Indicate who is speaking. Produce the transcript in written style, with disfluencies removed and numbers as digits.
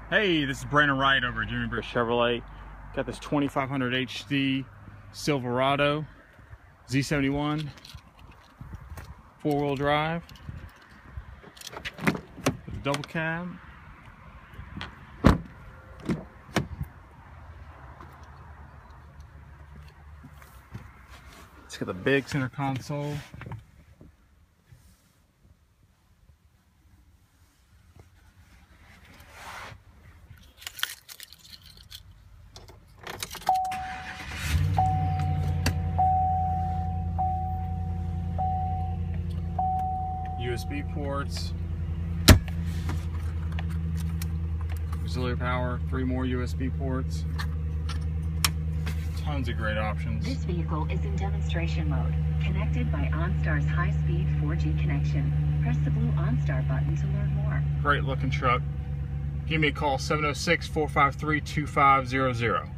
Speaker 1: Hey, this is Brandon Wright over at Britt Chevrolet. Got this 2500 HD Silverado Z71 4-wheel drive with a double cab. It's got the big center console. USB ports, auxiliary power, 3 more USB ports, tons of great options.
Speaker 2: This vehicle is in demonstration mode, connected by OnStar's high-speed 4G connection. Press the blue OnStar button to learn more.
Speaker 1: Great looking truck. Give me a call, 706-453-2500.